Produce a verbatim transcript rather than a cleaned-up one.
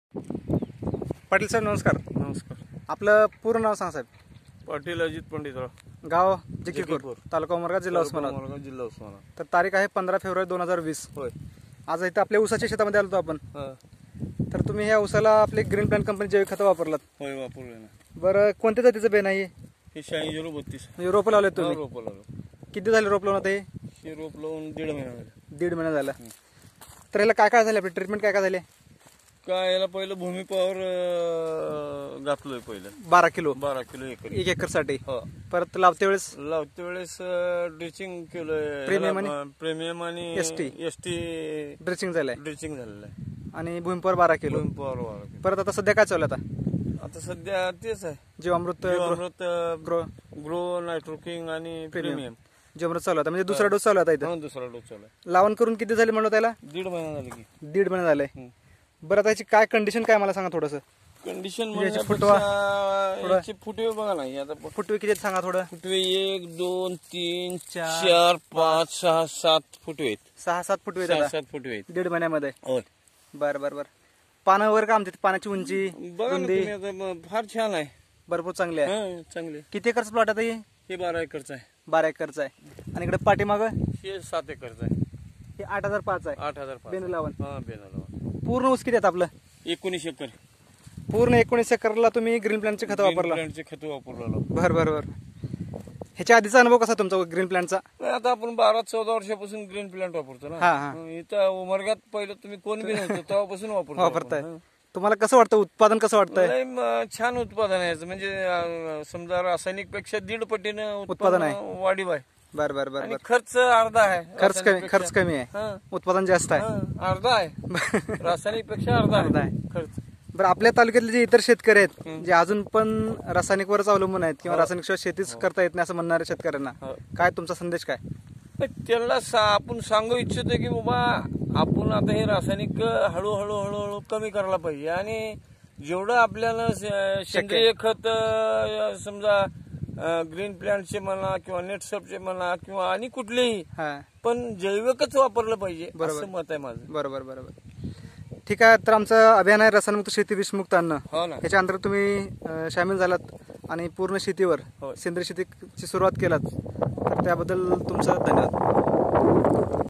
पाटील साहेब नमस्कार. नमस्कार. आपलं पूर्ण नाव सांगा साहेब. पाटील अजित पंडितराव, गाव जिकीपूर, जिकीपूर. तालुका उमरगा, जिल्हा उस्मानाबाद. उस्मानाबाद, जिल्हा उस्मानाबाद. तर तारीख आहे पंधरा फेब्रुवारी दोन हजार वीस. होय. आज इथं आपल्या ऊसाच्या शेतामध्ये आलो आपण. हा. तर तुम्ही ह्या ऊसाला आपले ग्रीन प्लॅन कंपनी जैविक खतं वापरलात. होय, वापरले ना. बरं, कोणत्या जातीचं बेन आहे? हे शहाऐंशी झिरो बत्तीस म्हणजे रोप लावले तुम्ही? रोप लावलं. किती झाले रोप लावून? ते हे रोप लावून दीड महिना झाला. दीड महिना झाला. तर याला काय काय झाले? आपले ट्रीटमेंट काय काय झाले? काय याला पहिलं भूमी पॉवर घातलोय पहिलं बारा किलो बारा किलो एकर एक एकर साठी. हो. परत लावते वेळेस लावते वेळेस ड्रिचिंग केलंय. प्रीमियम आणि प्रीमियम आणि एसटी एसटी ड्रिचिंग झालंय ड्रिचिंग झालेलं आहे. आणि भूमीपर बारा किलो. भूमी पॉवर बारा किलो. परत आता सध्या काय चालू आहे? आता आता सध्या तेच आहे. जीवामृत जीवामृत, ग्रो ग्रो, नायट्रोकिंग आणि प्रीमियम जीवामृत चालू आहे. म्हणजे दुसरा डोस चालू आहे इथं. हा, दुसरा डोस चालू आहे. लावण करून किती झाले म्हणलं त्याला? दीड महिना झाला की. दीड महिना झालाय. हम्म. बरं, त्याची काय कंडिशन काय मला सांगा थोडस. कंडिशन याचे फुटवा, याचे फुटवे बघा ना. आता फुटवे किती आहेत सांगा थोडं. फुटवे एक दोन तीन चार, चार पाच सहा सात फुटवे आहेत. सहा सात फुटवे सहा आहेत सात फुटवे आहेत. दीड महिन्यामध्ये. होय. बर बर बर. पानं वगैरे का आमच्या पानाची उंची बघा ना रुंदी तुम्ही आता, म- फार छान आहे. भरपूर चांगली आहे. हा, चांगले. किती एकरचं प्लॉट आता हे? हे बारा एकरचं आहे. बारा एकरचं आहे. आणि इकडे पाठीमाग हे सात एकरचं आहे. हे आठ हजार पाच आहे. आठ हजार पाच. बेन लावण. हा, बेन लावण. पूर्ण ऊस किती आहेत आपलं? एकोणीस एकर पूर्ण एकोणीस एकरला तुम्ही ग्रीन प्लॅनचे खत वापरला? प्लांटचे खत वापरलेलं. बर बर बर. ह्याच्या आधीचा अनुभव कसा तुमचा ग्रीन प्लॅनचा? नाही, आता आपण बारा चौदा वर्षापासून ग्रीन प्लांट वापरतो ना. हा, हा. हं, इथं उमरगात पहिलं तुम्ही कोण बी नव्हतं तेव्हापासून वापरतो. वापरताय. आपण. हं. तुम्हाला कसं वाटतं? उत्पादन कसं वाटतंय? लय म- छान उत्पादन आहे याचं. म्हणजे अं, समजा रासायनिक पेक्षा दीड पटीनं उत्पादन उत्पादन आहे. वाढीव आहे. बर बर बर आणि बर. खर्च अर्धा आहे. खर्च कमी रासायनिकपेक्षा. खर्च कमी आहे, हं, उत्पादन जास्त आहे. हं, अर्धा आहे. रासायनिक पेक्षा अर्धा अर्धा आहे आहे. खर्च. बरं, आपल्या तालुक्यातले जे इतर शेतकरी आहेत जे अजून पण रासायनिकवरच अवलंबून आहेत किंवा रासायनिक शिवाय शेतीच करता येत नाही असं म्हणणाऱ्या शेतकऱ्यांना हो. काय तुमचा संदेश काय? पण त्यांना सा- आपण सांगू इच्छितो की बाबा आपण आता हे रासायनिक हळूहळू हळूहळू कमी करायला पाहिजे. आणि जेवढं आपल्याला से- सेंद्रिय खत अं, समजा ग्रीन प्लॅन्टचे म्हणा किंवा नेटसपचे म्हणा किंवा आणि कुठलेही, हा, पण जैविकच वापरलं पाहिजे बरोबर. असं मत आहे माझं. बरोबर बरोबर. ठीक आहे. तर आमचं अभियान आहे रसायनमुक्त शेती विषमुक्त अन्न. हो ना. याच्या अंतर्गत तुम्ही अं, सामील झालात आणि पूर्ण शेतीवर होय. सेंद्रिय शेतीची सुरुवात केलात. तर त्याबद्दल तुमचं धन्यवाद.